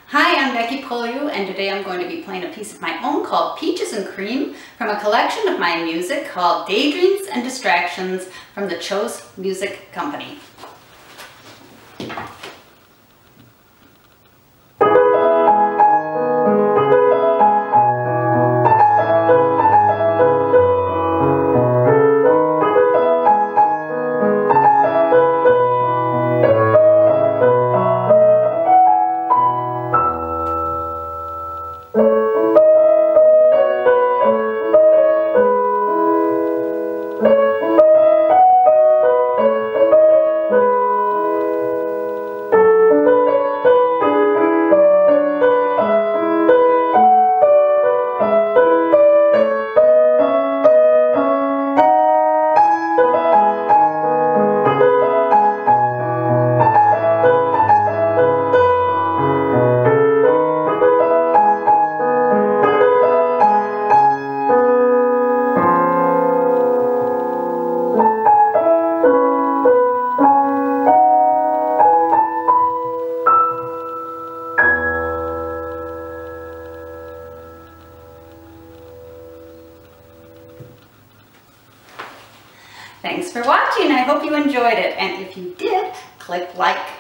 Hi, I'm Pulju, and today I'm going to be playing a piece of my own called Peaches and Cream from a collection of my music called Daydreams and Distractions from the Kjos Music Company. Thanks for watching. I hope you enjoyed it. And if you did, click like,